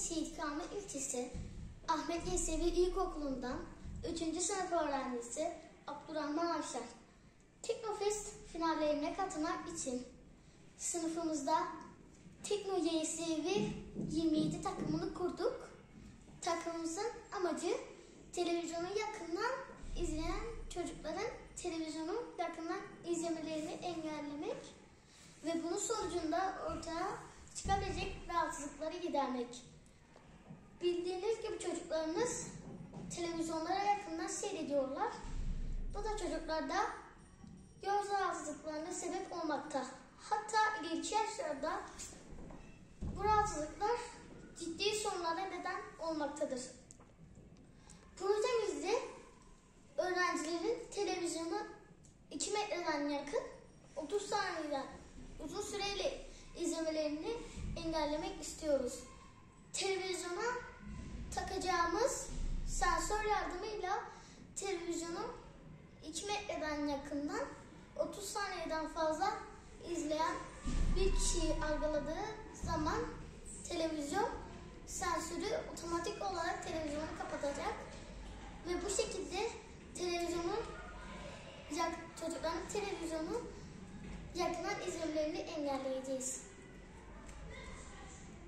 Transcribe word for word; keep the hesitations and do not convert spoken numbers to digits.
Seyit Kamil İlçesi Ahmet Yesevi İlkokulu'ndan üçüncü sınıf öğrencisi Abdurrahman Avşar. Teknofest finallerine katılmak için sınıfımızda Tekno Y S V yirmi yedi takımını kurduk. Takımımızın amacı televizyonu yakından izleyen çocukların televizyonu yakından izlemelerini engellemek ve bunun sonucunda ortaya çıkabilecek rahatsızlıkları gidermek. Bildiğiniz gibi çocuklarımız televizyonlara yakından seyrediyorlar. Bu da çocuklarda göz rahatsızlıklarına sebep olmakta. Hatta ileriki yaşlarda bu rahatsızlıklar ciddi sorunlara neden olmaktadır. Projemizde öğrencilerin televizyonu iki metreden yakın otuz saniyeden uzun süreli izlemelerini engellemek istiyoruz. Televizyona takacağımız sensör yardımıyla televizyonu iki metreden yakından otuz saniyeden fazla izleyen bir kişiyi algıladığı zaman televizyon sensörü otomatik olarak televizyonu kapatacak ve bu şekilde televizyonu çocukların televizyonu yakından izlemelerini engelleyeceğiz.